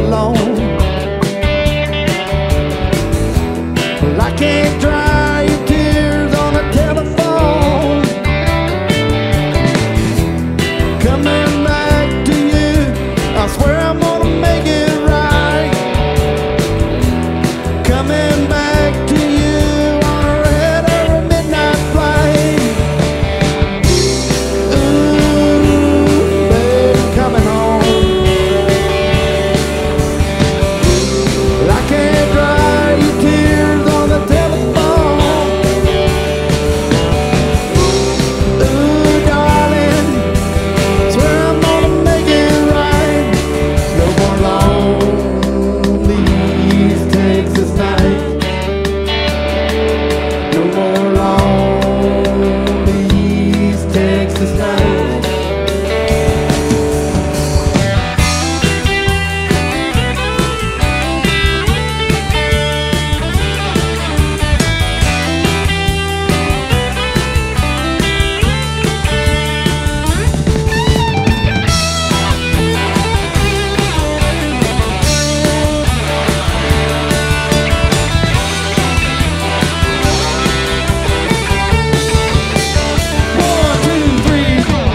alone. Well, I can't dry your tears on the telephone. Coming back to you, I swear I'm gonna make it right. Coming back to you on a red or a midnight flight. Ooh, baby, coming home. Well, I can't dry your tears on the telephone. Ooh, darling, swear I'm gonna make it right. No more lonely East Texas nights. No more lonely East Texas nights. One, two, three, four.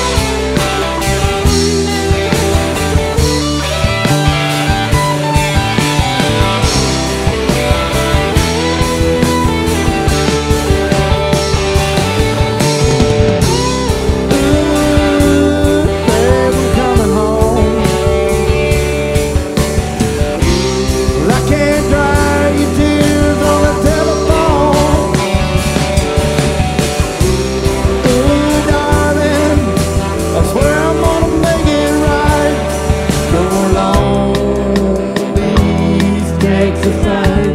Ooh, baby, coming home. Well, I can't dry your tears on the telephone. Ooh, darling, I swear I'm gonna make it right. No more lonely East Texas nights.